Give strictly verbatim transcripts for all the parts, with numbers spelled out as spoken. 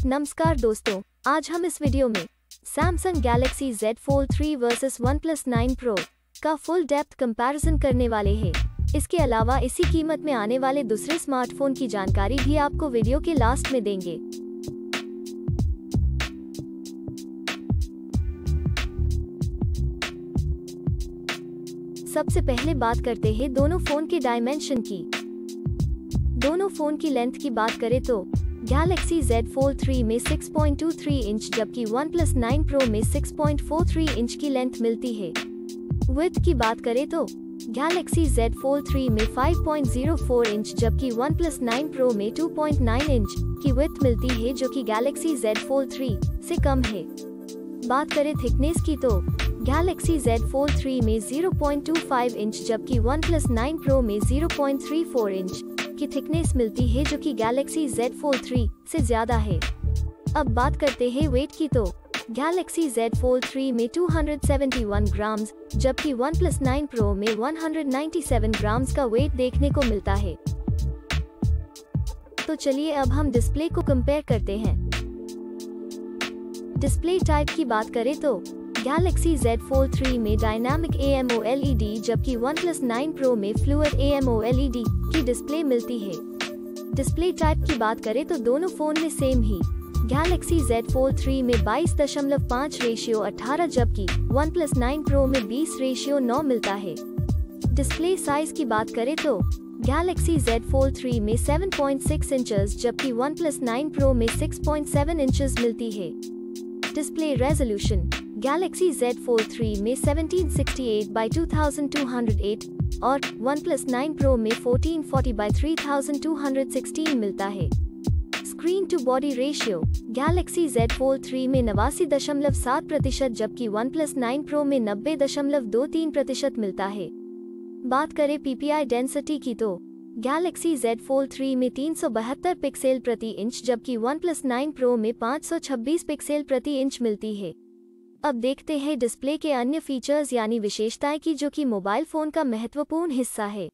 नमस्कार दोस्तों, आज हम इस वीडियो में Samsung Galaxy Z Fold three versus OnePlus nine Pro का फुल डेप्थ कंपैरिजन करने वाले हैं। इसके अलावा इसी कीमत में आने वाले दूसरे स्मार्टफोन की जानकारी भी आपको वीडियो के लास्ट में देंगे। सबसे पहले बात करते हैं दोनों फोन के डायमेंशन की। दोनों फोन की लेंथ की बात करें तो Galaxy Z Fold थ्री में six point two three inch जबकि OnePlus नाइन Pro में six point four three inch की लेंथ मिलती है। विड्थ की बात करें तो Galaxy Z Fold थ्री में five point zero four inch जबकि OnePlus नाइन Pro में टू पॉइंट नाइन इंच की विड्थ मिलती है, जो कि Galaxy Z Fold थ्री से कम है। बात करें थिकनेस की तो Galaxy Z Fold थ्री में zero point two five inch जबकि OnePlus नाइन Pro में zero point three four inch की थिकनेस मिलती है, जो कि Galaxy Z Fold थ्री से ज्यादा है। अब बात करते हैं वेट की तो Galaxy Z Fold थ्री में two hundred seventy one grams जबकि OnePlus नाइन Pro में one hundred ninety seven grams का वेट देखने को मिलता है। तो चलिए अब हम डिस्प्ले को कंपेयर करते हैं। डिस्प्ले टाइप की बात करें तो Galaxy Z Fold थ्री में dynamic A M O L E D जबकि OnePlus नाइन Pro में fluid A M O L E D की डिस्प्ले मिलती है। डिस्प्ले टाइप की बात करें तो दोनों फोन में सेम ही Galaxy Z Fold थ्री में बाईस दशमलव पाँच रेशियो अठारह जबकि OnePlus नाइन Pro में बीस रेशियो नौ मिलता है। डिस्प्ले साइज की बात करें तो Galaxy Z Fold थ्री में सेवन पॉइंट सिक्स इंचेस जबकि OnePlus नाइन Pro में सिक्स पॉइंट सेवन इंचेस मिलती है। Display resolution Galaxy Z Fold three में seventeen sixty eight by two thousand two hundred eight और OnePlus नाइन Pro में fourteen forty by three thousand two hundred sixteen मिलता है। Screen to body ratio Galaxy Z Fold three में नवासी दशमलव सात प्रतिशत जबकि OnePlus नाइन Pro में नब्बे दशमलव दो तीन प्रतिशत मिलता है। बात करें P P I डेंसिटी की तो Galaxy Z Fold थ्री में तीन सौ बहत्तर पिक्सल प्रति इंच जबकि OnePlus नाइन Pro में पाँच सौ छब्बीस पिक्सल प्रति इंच मिलती है। अब देखते हैं डिस्प्ले के अन्य फीचर्स यानी विशेषताएं की, जो कि मोबाइल फोन का महत्वपूर्ण हिस्सा है।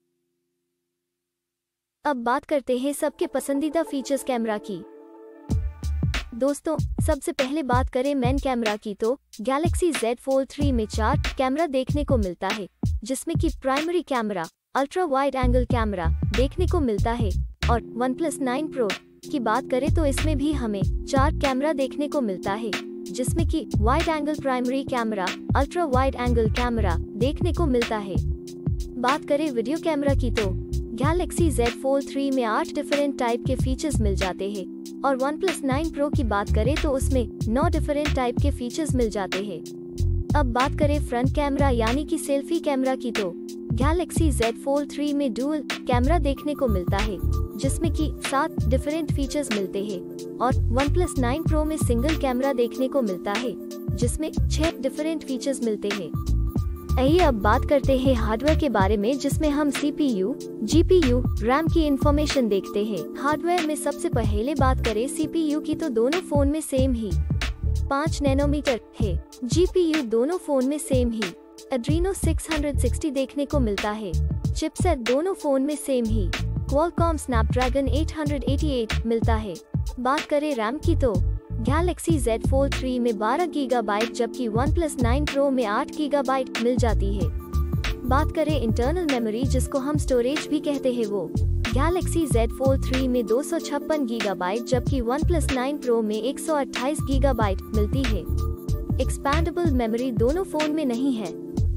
अब बात करते हैं सबके पसंदीदा फीचर्स कैमरा की। दोस्तों, सबसे पहले बात करें मेन कैमरा की तो Galaxy Z Fold थ्री में चार कैमरा देखने को मिलता है, जिसमें कि primary camera, ultra wide angle camera देखने को मिलता है। और OnePlus नाइन Pro की बात करें तो इसमें भी हमें चार कैमरा देखने को मिलता है, जिसमें कि wide angle primary camera, ultra wide angle camera देखने को मिलता है। बात करें वीडियो कैमरा की तो Galaxy Z Fold थ्री में आठ डिफरेंट टाइप के फीचर्स मिल जाते हैं और OnePlus नाइन Pro की बात करें तो उसमें नौ डिफरेंट टाइप के फीचर्स मिल जाते हैं। अब बात करें फ्रंट कैमरा यानी कि सेल्फी कैमरा की तो Galaxy Z Fold थ्री में डुअल कैमरा देखने को मिलता है, जिसमें कि सात डिफरेंट फीचर्स मिलते हैं और OnePlus नाइन Pro में सिंगल कैमरा देखने को मिलता है, जिसमें छह डिफरेंट फीचर्स मिलते हैं। आइए अब बात करते हैं हार्डवेयर के बारे में, जिसमें हम C P U, G P U, RAM की इंफॉर्मेशन देखते हैं। हार्डवेयर में सबसे पहले बात करें C P U की तो दोनों फोन में सेम ही पाँच नैनोमीटर है। G P U दोनों फोन में सेम ही Adreno सिक्स सिक्सटी देखने को मिलता है। चिपसेट दोनों फोन में सेम ही Qualcomm Snapdragon eight eighty eight मिलता है। बात करें रैम की तो Galaxy Z Fold थ्री में बारह गीगाबाइट जबकि OnePlus नाइन Pro में आठ गीगाबाइट मिल जाती है। बात करें इंटरनल मेमोरी, जिसको हम स्टोरेज भी कहते हैं, वो Galaxy Z Fold थ्री में दो सौ छप्पन गीगाबाइट जबकि OnePlus नाइन Pro में एक सौ अट्ठाईस गीगाबाइट मिलती है। एक्सपैंडेबल मेमोरी दोनों फोन में नहीं है।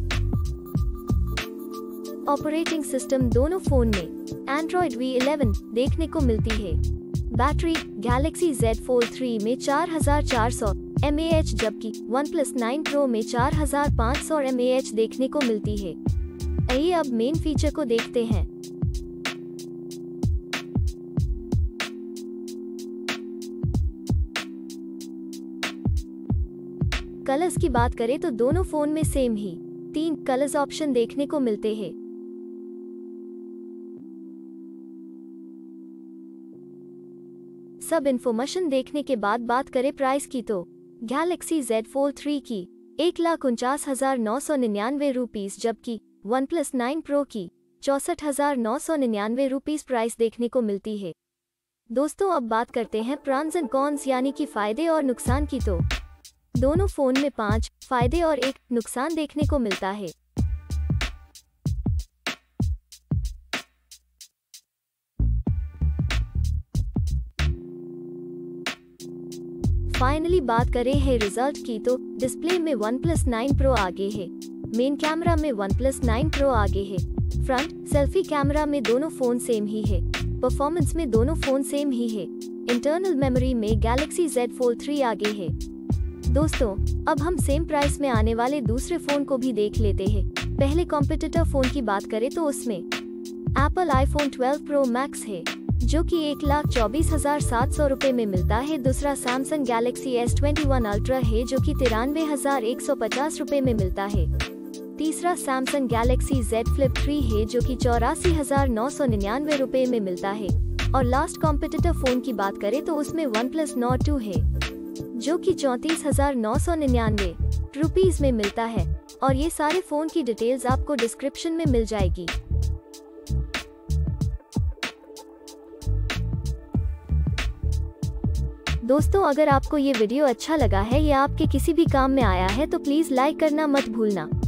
ऑपरेटिंग सिस्टम दोनों फोन में Android V इलेवन देखने को मिलती है। Battery Galaxy Z Fold three में चार हज़ार चार सौ एम ए एच जबकि OnePlus नाइन Pro में चार हज़ार पाँच सौ एम ए एच देखने को मिलती है। आइए अब मेन फीचर को देखते हैं। कलर्स की बात करें तो दोनों फोन में सेम ही तीन कलर्स ऑप्शन देखने को मिलते हैं। सब इन्फॉर्मेशन देखने के बाद बात करें प्राइस की तो Galaxy Z Fold थ्री की एक लाख उनचास हजार नौ सौ निन्यानवे रुपीस जबकि OnePlus नाइन Pro की चौसठ हजार नौ सौ निन्यानवे रुपीस प्राइस देखने को मिलती है। दोस्तों अब बात करते हैं प्रॉन्स एंड कॉन्स यानी कि फायदे और नुकसान की। तो दोनों फोन में पांच फायदे और एक नुकसान देखने को मिलता है। फाइनली बात करें है रिजल्ट की, तो डिस्प्ले में वन प्लस नाइन प्रो आगे है, मेन कैमरा में वन प्लस नाइन प्रो आगे है, फ्रंट सेल्फी कैमरा में दोनों फोन सेम ही है, परफॉर्मेंस में दोनों फोन सेम ही है, इंटरनल मेमोरी में गैलेक्सी जेड फोल्ड थ्री आगे है। दोस्तों अब हम सेम प्राइस में आने वाले दूसरे फोन को भी देख लेते हैं। पहले कॉम्पिटिटर फोन की बात करें तो उसमें Apple iPhone twelve Pro Max है जो कि एक लाख चौबीस हजार सात सौ रुपए में मिलता है। दूसरा Samsung Galaxy S twenty one Ultra है जो कि तिरानवे हजार एक सौ पचास रुपए में मिलता है। तीसरा Samsung Galaxy Z Flip three है जो कि चौरासी हजार नौ सौ निन्यानवे रुपए में मिलता है। और लास्ट कॉम्पिटिटर फोन की बात करें तो उसमें वन प्लस नॉट टू है जो कि चौंतीस हजार नौ सौ निन्यानवे रुपीज में मिलता है। और ये सारे फोन की डिटेल्स आपको डिस्क्रिप्शन में मिल जाएगी। दोस्तों अगर आपको ये वीडियो अच्छा लगा है या आपके किसी भी काम में आया है तो प्लीज लाइक करना मत भूलना।